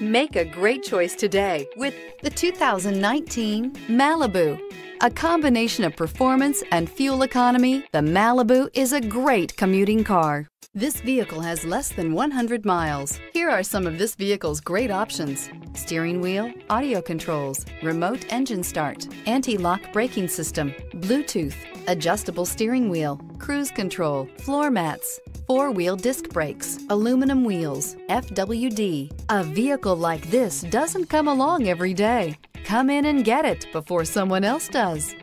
Make a great choice today with the 2019 Malibu. A combination of performance and fuel economy, the Malibu is a great commuting car. This vehicle has less than 100 miles. Here are some of this vehicle's great options: steering wheel audio controls, remote engine start, anti-lock braking system, Bluetooth, adjustable steering wheel, cruise control, floor mats, four-wheel disc brakes, aluminum wheels, FWD. A vehicle like this doesn't come along every day. Come in and get it before someone else does.